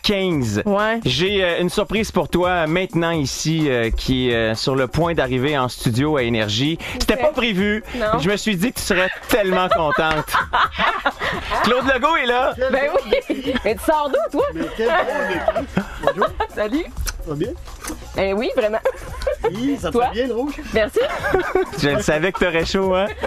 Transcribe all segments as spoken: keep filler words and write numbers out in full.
quinze. Ouais. J'ai euh, une surprise pour toi maintenant ici euh, qui est euh, sur le point d'arriver en studio à Énergie. C'était pas prévu. Non. Je me suis dit que tu serais tellement contente. Claude Legault est là. Ben oui. Mais tu sors d'où, toi? Mais quel bon écrit. Bonjour, Salut. ça va bien? Ben oui, vraiment. Oui, ça te Toi? fait bien le rouge? Merci. Je le savais que t'aurais chaud, hein?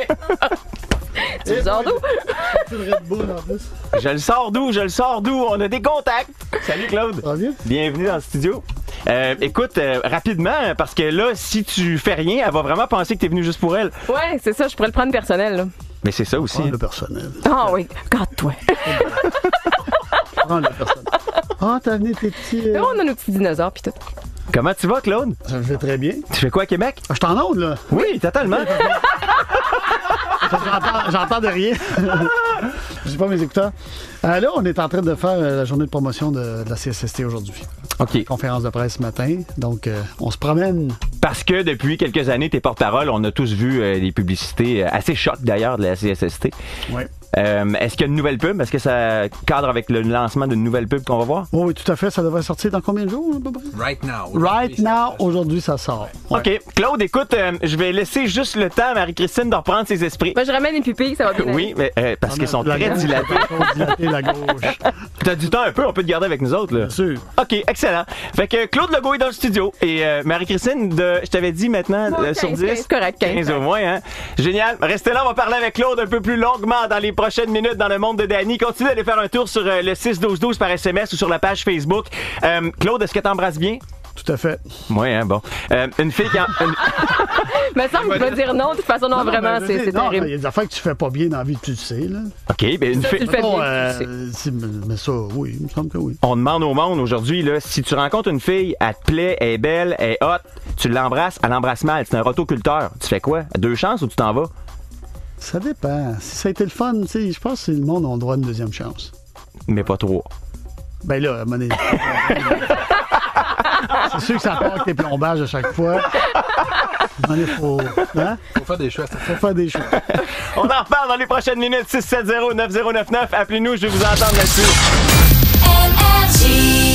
Tu sors d'où? Tu le Red Bull en plus. Je le sors d'où? Je le sors d'où? On a des contacts. Salut Claude. Ça va bien? Bienvenue dans le studio. Euh, écoute, euh, rapidement, parce que là, si tu fais rien, elle va vraiment penser que t'es venu juste pour elle. Ouais, c'est ça, je pourrais le prendre personnel, là. Mais c'est ça aussi. Prends le personnel. Ah oui, garde-toi. Prends le personnel. Ah, t'as amené tes petits... euh, On a nos petits dinosaures pis tout. Comment tu vas, Claude? Ça me fait très bien. Tu fais quoi à Québec? Ah, je t'en onde, là. Oui, totalement. J'entends, j'entends de rien. J'ai pas mes écouteurs. Euh, là, on est en train de faire euh, la journée de promotion de, de la C S S T aujourd'hui. OK. Conférence de presse ce matin. Donc, euh, on se promène. Parce que depuis quelques années, tes porte-parole, on a tous vu euh, des publicités euh, assez chocs d'ailleurs de la C S S T. Oui. Euh, est-ce qu'il y a une nouvelle pub? Est-ce que ça cadre avec le lancement d'une nouvelle pub qu'on va voir? Oh, oui, tout à fait. Ça devrait sortir dans combien de jours, à peu près? Right now. Right now, aujourd'hui, ça sort. Ouais. OK. Claude, écoute, euh, je vais laisser juste le temps à Marie-Christine de reprendre ses esprits. Moi, je ramène les pupilles, ça va bien. Oui, mais euh, parce qu'ils sont La très gauche, dilatés. la dilatée, la gauche. T'as du temps un peu, on peut te garder avec nous autres, là. Bien sûr. OK, excellent. Fait que Claude Legault est dans le studio et euh, Marie-Christine, de, je t'avais dit maintenant Moi, euh, sur quinze, dix. quinze, correct, quinze. quinze au moins, hein. Génial. Restez là, on va parler avec Claude un peu plus longuement dans les prochaines minutes dans le monde de Danny. Continuez d'aller faire un tour sur euh, le six douze douze par S M S ou sur la page Facebook. Euh, Claude, est-ce que t'embrasses bien? Tout à fait. Oui, hein, bon. Euh, une fille qui... En, une... Me semble qu'il va dire non, de toute façon, non, Non, vraiment, mais je c'est veux c'est dire, non, terrible. il y a des affaires que tu fais pas bien dans la vie, tu le sais, là. OK, ben une Ça, tu fille... le fais Bon, bien, euh, tu le sais. si- mais ça, oui, il me semble que oui. On demande au monde aujourd'hui, là, si tu rencontres une fille, elle te plaît, elle est belle, elle est hot, tu l'embrasses, elle l'embrasse mal, c'est un rotoculteur. Tu fais quoi? Deux chances ou tu t'en vas? Ça dépend. Si ça a été le fun, tu sais, je pense que le monde a le droit à une deuxième chance. Mais pas trop. Ben là, à un moment donné, c'est sûr que ça part avec tes plombages à chaque fois. À un moment donné, faut, hein? Faut faire des choix. faut faire des choses. On en reparle dans les prochaines minutes. six sept zéro neuf zéro neuf neuf. Appelez-nous, je vais vous entendre là-dessus. Énergie.